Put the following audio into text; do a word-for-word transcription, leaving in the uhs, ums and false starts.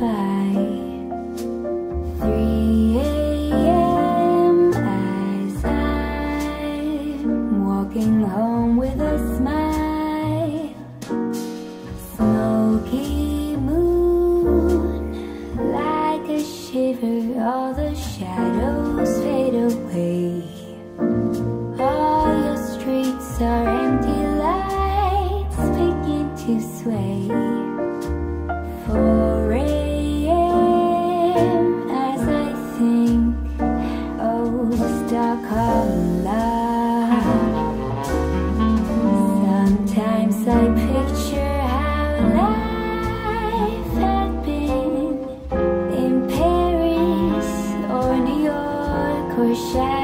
by. three a m as I'm walking home with a smile. Smoky moon, like a shiver, all the shadows fade away. All your streets are empty, lights begin to sway. four a m as I think, oh, Stockholm love. Sometimes I picture how life had been in Paris or New York or Shanghai.